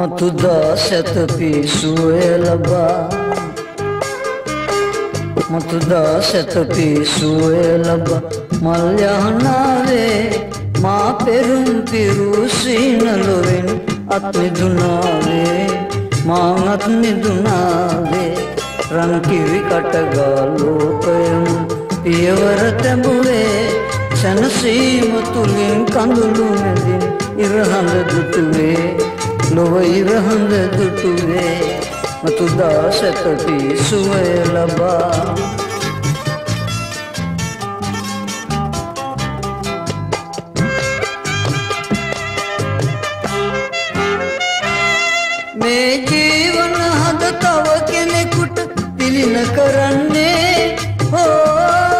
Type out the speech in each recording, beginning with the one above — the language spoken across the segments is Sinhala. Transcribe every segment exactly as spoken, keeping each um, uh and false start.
මතුදා සැතපී සුවය ලබා මතුදා සැතපී සුවය ලබා මල් යහනාවේ මා පෙරුම් පිරු සීනලොවෙන් අත් මිදුනාවේ මාත් මිදුනාවේ රන් කිරි කටගා ලෝකයම පියවර තැඹුවේ සැනසීම තුලින් කඳුළු නැදින් ඉරහඳ දුටුවේ ලොව ඉරහඳ දුටුවේ මතුදා සැතපී සුවය ලබා මේ ජීවන හද තව කෙනෙකුට පිළින කරන්නේ හෝ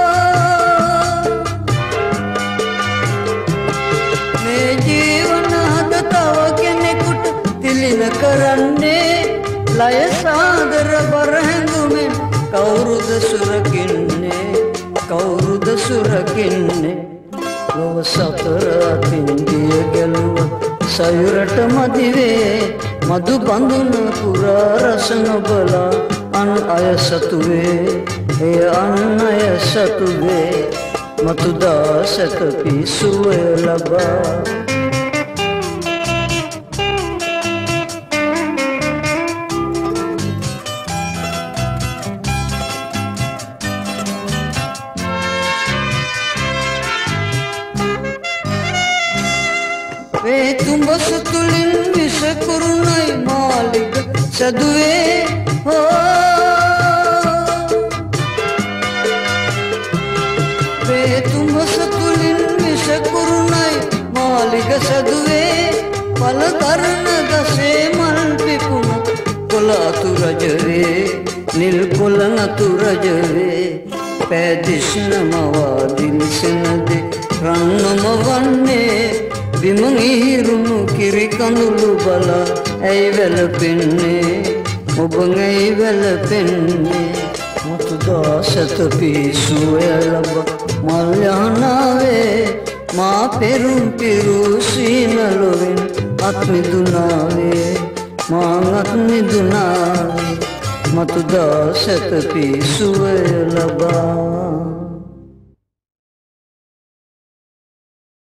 මේ ජීවන හද තව කෙනෙකුට පිළින කරන්නේ ලය සාදර බර හැඟුමෙන් කවුරුද සුරකින්නේ කවුරුද සුරකින්නේ ලොව සතර අතින් දිය ගැලුව සයුරට මදිවේ මధు බඳුන පුරා රස නොබලා අන් අය සතුවේ එය අන් අය සතුවේ මතුදා සැතපී සුවය ලබා වේ තුඹස තුලින් විස කුරුණයි මාලිග සදුවේ හෝ වේ තුඹස තුලින් විස කුරුණයි මාලිග සදුවේ පල කරන දසේ මල් පිපුණ කොළ අතු රජවේ නිල් කොළ නතු රජවේ පෑදිස්න මවා දිලිසෙනද රන් නොමවන්නේ බිමන් ඉහිරුණු කිරි කඳුළු බලා ඇයි වැළපෙන්නේ ඔබන් ඇයි වැළපෙන්නේ මතුදා සැතපී සුවය ලබා මල් යහනාවේ මා පෙරුම් පිරු සීනලොවෙන් අත් මිදුනාවේ මා අත් මිදුනාවේ මතුදා සැතපී සුවය ලබා